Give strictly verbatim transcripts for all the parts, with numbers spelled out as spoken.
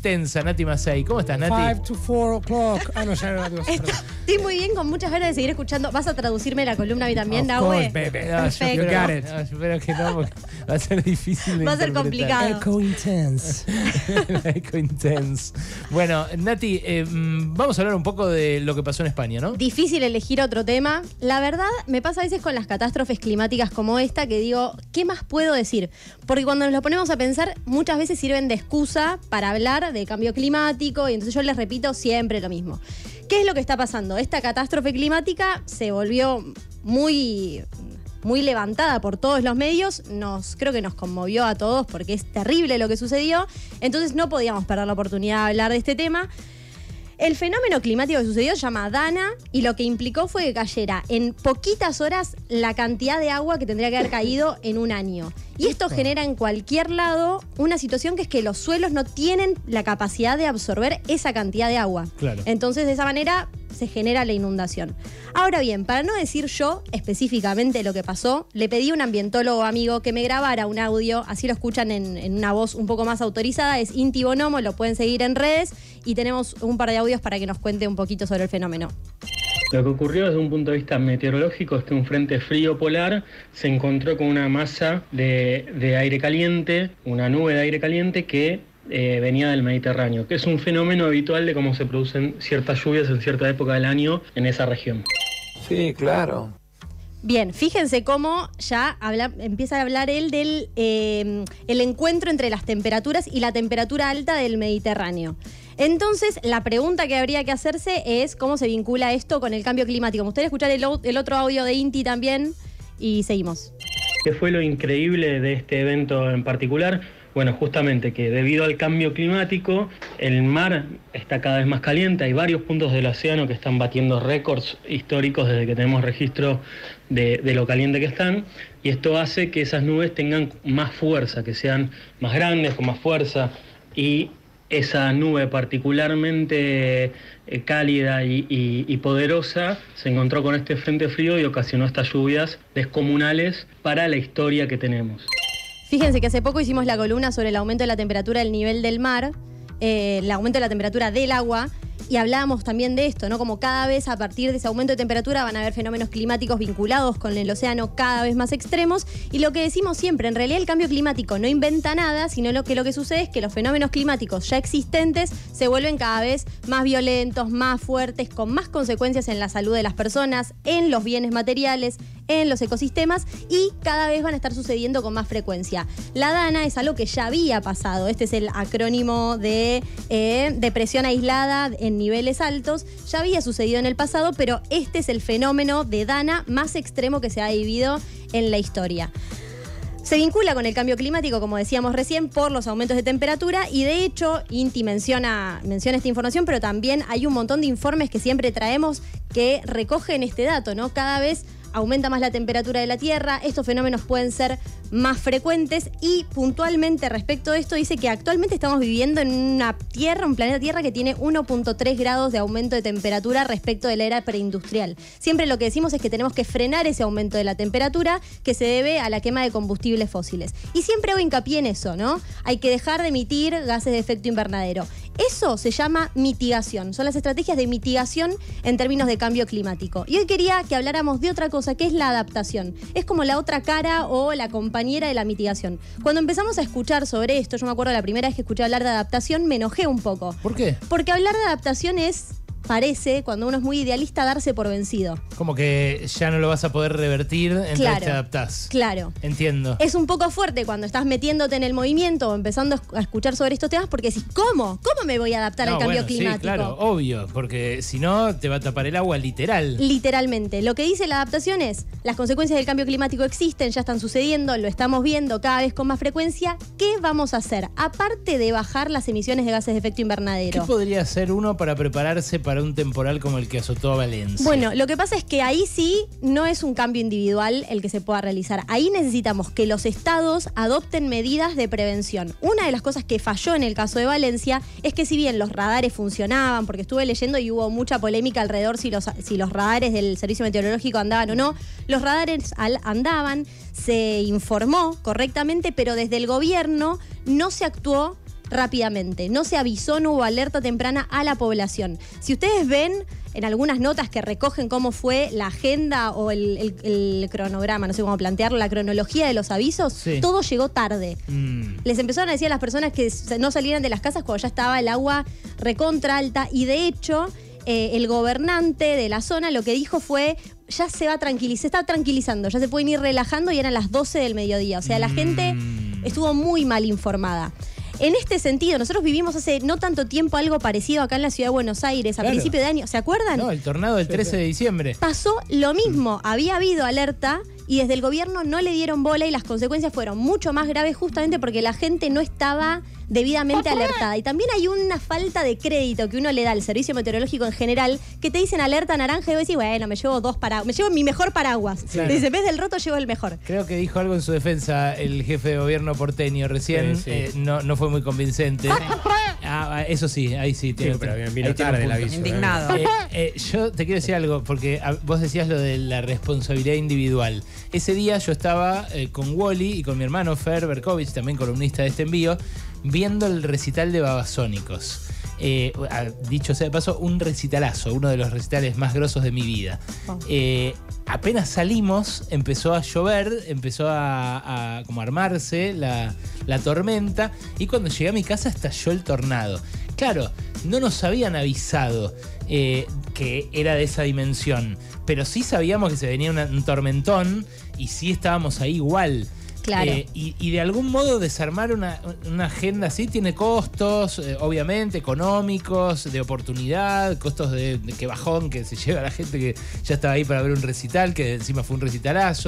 intensa, Nati Massey. ¿Cómo estás, Nati? five to four o'clock. Ah, no, ya era la cosa, perdón. Estoy muy bien, con muchas ganas de seguir escuchando. ¿Vas a traducirme la columna a mí también, Of Nahue? course, baby. No, yo Perfecto. espero, no, yo espero que no, porque va a ser difícil de Va a ser interpretar. complicado. Echo intense. Eco intense. Bueno, Nati, eh, vamos a hablar un poco de lo que pasó en España, ¿no? Difícil elegir otro tema. La verdad, me pasa a veces con las catástrofes climáticas como esta que digo, ¿qué más puedo decir? Porque cuando nos lo ponemos a pensar, muchas veces sirven de excusa para hablar de cambio climático y entonces yo les repito siempre lo mismo. ¿Qué es lo que está pasando? Esta catástrofe climática se volvió muy... muy levantada por todos los medios, nos creo que nos conmovió a todos porque es terrible lo que sucedió, entonces no podíamos perder la oportunidad de hablar de este tema. El fenómeno climático que sucedió se llama Dana y lo que implicó fue que cayera en poquitas horas la cantidad de agua que tendría que haber caído en un año. Y esto genera en cualquier lado una situación que es que los suelos no tienen la capacidad de absorber esa cantidad de agua. Claro. Entonces, de esa manera se genera la inundación. Ahora bien, para no decir yo específicamente lo que pasó, le pedí a un ambientólogo amigo que me grabara un audio, así lo escuchan en, en una voz un poco más autorizada, es Inti Bonomo, lo pueden seguir en redes y tenemos un par de audios para que nos cuente un poquito sobre el fenómeno. Lo que ocurrió desde un punto de vista meteorológico es que un frente frío polar se encontró con una masa de, de aire caliente, una nube de aire caliente que eh, venía del Mediterráneo, que es un fenómeno habitual de cómo se producen ciertas lluvias en cierta época del año en esa región. Sí, claro. Bien, fíjense cómo ya habla, empieza a hablar él del eh, el encuentro entre las temperaturas y la temperatura alta del Mediterráneo. Entonces, la pregunta que habría que hacerse es cómo se vincula esto con el cambio climático. Me gustaría escuchar el, el otro audio de Inti también y seguimos. ¿Qué fue lo increíble de este evento en particular? Bueno, justamente que debido al cambio climático, el mar está cada vez más caliente, hay varios puntos del océano que están batiendo récords históricos desde que tenemos registro de, de lo caliente que están, y esto hace que esas nubes tengan más fuerza, que sean más grandes, con más fuerza, y esa nube particularmente eh, cálida y, y, y poderosa se encontró con este frente frío y ocasionó estas lluvias descomunales para la historia que tenemos. Fíjense que hace poco hicimos la columna sobre el aumento de la temperatura del nivel del mar, eh, el aumento de la temperatura del agua, y hablábamos también de esto, ¿no? Como cada vez a partir de ese aumento de temperatura van a haber fenómenos climáticos vinculados con el océano cada vez más extremos, y lo que decimos siempre, en realidad el cambio climático no inventa nada, sino lo que lo que sucede es que los fenómenos climáticos ya existentes se vuelven cada vez más violentos, más fuertes, con más consecuencias en la salud de las personas, en los bienes materiales, en los ecosistemas, y cada vez van a estar sucediendo con más frecuencia. La Dana es algo que ya había pasado, este es el acrónimo de eh, depresión aislada en niveles altos, ya había sucedido en el pasado, pero este es el fenómeno de Dana más extremo que se ha vivido en la historia. Se vincula con el cambio climático, como decíamos recién, por los aumentos de temperatura, y de hecho, Inti menciona, menciona esta información, pero también hay un montón de informes que siempre traemos que recogen este dato, ¿no? Cada vez aumenta más la temperatura de la Tierra, estos fenómenos pueden ser más frecuentes, y puntualmente respecto a esto dice que actualmente estamos viviendo en una Tierra, un planeta Tierra que tiene uno punto tres grados de aumento de temperatura respecto de la era preindustrial. Siempre lo que decimos es que tenemos que frenar ese aumento de la temperatura que se debe a la quema de combustibles fósiles. Y siempre hago hincapié en eso, ¿no? Hay que dejar de emitir gases de efecto invernadero. Eso se llama mitigación, son las estrategias de mitigación en términos de cambio climático. Y hoy quería que habláramos de otra cosa, que es la adaptación. Es como la otra cara o la compañera de la mitigación. Cuando empezamos a escuchar sobre esto, yo me acuerdo la primera vez que escuché hablar de adaptación, me enojé un poco. ¿Por qué? Porque hablar de adaptación es... parece, cuando uno es muy idealista, darse por vencido. Como que ya no lo vas a poder revertir, entonces Claro, te adaptás. Claro. Entiendo. Es un poco fuerte cuando estás metiéndote en el movimiento o empezando a escuchar sobre estos temas porque decís, ¿cómo? ¿Cómo me voy a adaptar No, al cambio bueno, climático? Sí, claro, obvio, porque si no te va a tapar el agua, literal. Literalmente. Lo que dice la adaptación es, las consecuencias del cambio climático existen, ya están sucediendo, lo estamos viendo cada vez con más frecuencia. ¿Qué vamos a hacer? Aparte de bajar las emisiones de gases de efecto invernadero. ¿Qué podría hacer uno para prepararse para un temporal como el que azotó a Valencia? Bueno, lo que pasa es que ahí sí no es un cambio individual el que se pueda realizar. Ahí necesitamos que los estados adopten medidas de prevención. Una de las cosas que falló en el caso de Valencia es que si bien los radares funcionaban, porque estuve leyendo y hubo mucha polémica alrededor si los, si los radares del Servicio Meteorológico andaban o no, los radares al, andaban, se informó correctamente, pero desde el gobierno no se actuó rápidamente. No se avisó, no hubo alerta temprana a la población. Si ustedes ven en algunas notas que recogen cómo fue la agenda o el, el, el cronograma, no sé cómo plantearlo, la cronología de los avisos, sí. todo llegó tarde. Mm. Les empezaron a decir a las personas que no salieran de las casas cuando ya estaba el agua recontra alta y de hecho eh, el gobernante de la zona lo que dijo fue ya se va a tranquilizar, se está tranquilizando, ya se pueden ir relajando y eran las doce del mediodía. O sea, la mm. gente estuvo muy mal informada. En este sentido, nosotros vivimos hace no tanto tiempo algo parecido acá en la ciudad de Buenos Aires, a claro. principio de año. ¿Se acuerdan? No, el tornado del trece de diciembre. Pasó lo mismo. Había habido alerta y desde el gobierno no le dieron bola y las consecuencias fueron mucho más graves justamente porque la gente no estaba debidamente alertada. Y también hay una falta de crédito que uno le da al servicio meteorológico en general, que te dicen alerta naranja y vos decís, bueno, me llevo dos paraguas, me llevo mi mejor paraguas. Claro. Te dice, en vez del roto llevo el mejor. Creo que dijo algo en su defensa el jefe de gobierno porteño recién, sí, sí. Eh, no, no fue muy convincente. Ah, eso sí, ahí sí. Tiene sí, pero bien, vino tarde el aviso. Indignado. Eh, eh, yo te quiero decir algo, porque vos decías lo de la responsabilidad individual. Ese día yo estaba eh, con Wally y con mi hermano Fer Berkovich, también columnista de este envío, viendo el recital de Babasónicos. Eh, dicho sea de paso, un recitalazo, uno de los recitales más grosos de mi vida. Oh. Eh, apenas salimos, empezó a llover, empezó a, a como armarse la, la tormenta, y cuando llegué a mi casa estalló el tornado. Claro, no nos habían avisado eh, que era de esa dimensión, pero sí sabíamos que se venía una, un tormentón y sí estábamos ahí igual. Claro. Eh, y, y de algún modo desarmar una, una agenda así tiene costos, eh, obviamente, económicos, de oportunidad, costos de, de que bajón que se lleva la gente que ya estaba ahí para ver un recital, que encima fue un recitalazo.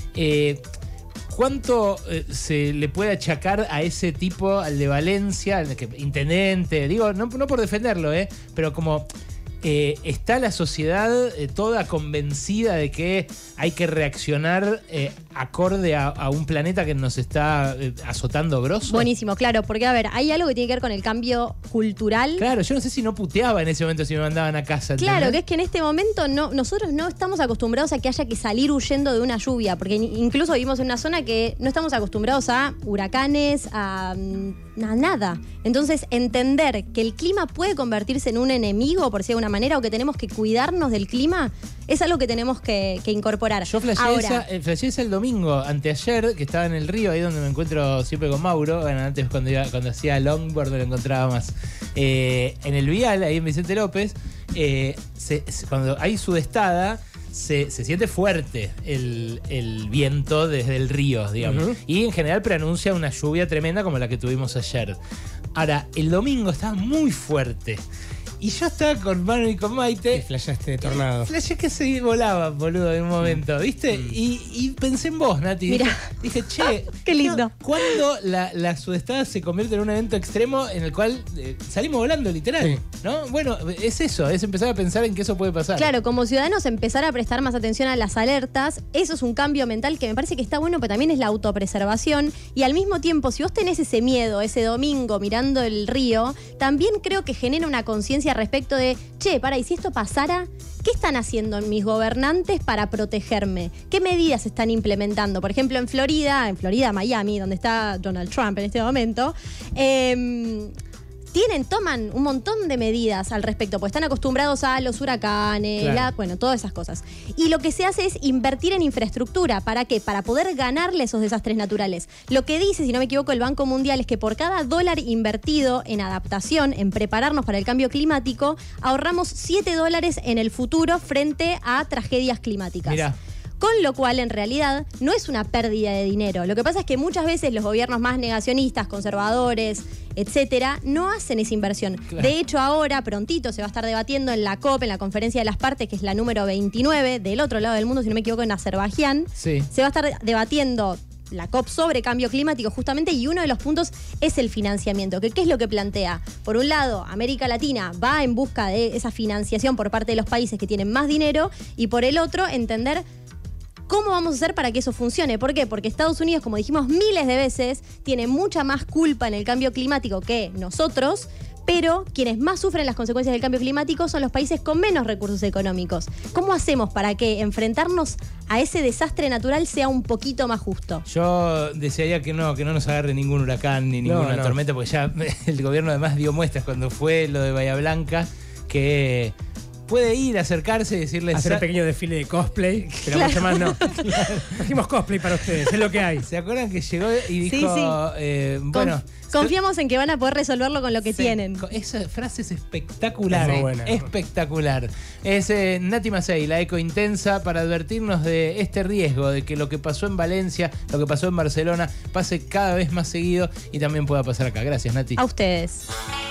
Eh, ¿Cuánto eh, se le puede achacar a ese tipo, al de Valencia, al de que, intendente? Digo, no, no por defenderlo, eh, pero como... Eh, ¿está la sociedad eh, toda convencida de que hay que reaccionar eh, acorde a, a un planeta que nos está eh, azotando grosso? Buenísimo, claro, porque a ver, hay algo que tiene que ver con el cambio cultural. Claro, yo no sé si no puteaba en ese momento si me mandaban a casa. ¿entendés? Claro, que es que en este momento no, nosotros no estamos acostumbrados a que haya que salir huyendo de una lluvia, porque incluso vivimos en una zona que no estamos acostumbrados a huracanes, a, a nada. Entonces, entender que el clima puede convertirse en un enemigo, por decirlo de una manera, o que tenemos que cuidarnos del clima, es algo que tenemos que, que incorporar. Yo flasheé esa, eh, flasheé esa el domingo, anteayer, que estaba en el río, ahí donde me encuentro siempre con Mauro. Bueno, antes cuando, iba, cuando hacía longboard me lo encontraba más. Eh, en el vial, ahí en Vicente López, eh, se, se, cuando hay sudestada, Se, se siente fuerte el, el viento desde el río, digamos. Uh-huh. Y en general preanuncia una lluvia tremenda como la que tuvimos ayer. Ahora, el domingo estaba muy fuerte. Y yo estaba con Manu y con Maite. Y flasheaste de tornado. Flashé que se volaba, boludo, en un momento, ¿viste? Mm. Y, y pensé en vos, Nati. Mirá. Dije, che, qué lindo. ¿Cuándo la, la sudestada se convierte en un evento extremo en el cual eh, salimos volando, literal? Sí. ¿No? Bueno, es eso, es empezar a pensar en que eso puede pasar. Claro, como ciudadanos empezar a prestar más atención a las alertas. Eso es un cambio mental que me parece que está bueno, pero también es la autopreservación. Y al mismo tiempo, si vos tenés ese miedo, ese domingo mirando el río, también creo que genera una conciencia respecto de, che, para, ¿y si esto pasara? ¿Qué están haciendo mis gobernantes para protegerme? ¿Qué medidas están implementando? Por ejemplo, en Florida, en Florida, Miami, donde está Donald Trump en este momento, eh, tienen, toman un montón de medidas al respecto, porque están acostumbrados a los huracanes, claro. la, bueno, todas esas cosas. Y lo que se hace es invertir en infraestructura. ¿Para qué? Para poder ganarle esos desastres naturales. Lo que dice, si no me equivoco, el Banco Mundial es que por cada dólar invertido en adaptación, en prepararnos para el cambio climático, ahorramos siete dólares en el futuro frente a tragedias climáticas. Mirá. Con lo cual, en realidad, no es una pérdida de dinero. Lo que pasa es que muchas veces los gobiernos más negacionistas, conservadores, etcétera, no hacen esa inversión. Claro. De hecho, ahora, prontito, se va a estar debatiendo en la COP, en la Conferencia de las Partes, que es la número veintinueve, del otro lado del mundo, si no me equivoco, en Azerbaiyán. Sí. Se va a estar debatiendo la COP sobre cambio climático justamente, y uno de los puntos es el financiamiento. ¿Qué, qué es lo que plantea? Por un lado, América Latina va en busca de esa financiación por parte de los países que tienen más dinero, y por el otro, entender ¿cómo vamos a hacer para que eso funcione? ¿Por qué? Porque Estados Unidos, como dijimos miles de veces, tiene mucha más culpa en el cambio climático que nosotros, Pero quienes más sufren las consecuencias del cambio climático son los países con menos recursos económicos. ¿Cómo hacemos para que enfrentarnos a ese desastre natural sea un poquito más justo? Yo desearía que no, que no nos agarre ningún huracán ni ninguna No, no. tormenta, porque ya el gobierno además dio muestras cuando fue lo de Bahía Blanca, que puede ir, acercarse y decirles... Hacer un pequeño desfile de cosplay, pero Claro. mucho más no. Trajimos cosplay para ustedes, es lo que hay. ¿Se acuerdan que llegó y dijo, Sí, sí. eh, Conf- bueno... Confiamos en que van a poder resolverlo con lo que Sí, tienen. co- esa frase es espectacular. Muy buena. Espectacular. Es eh, Nati Macei, la eco intensa, para advertirnos de este riesgo, de que lo que pasó en Valencia, lo que pasó en Barcelona, pase cada vez más seguido y también pueda pasar acá. Gracias, Nati. A ustedes.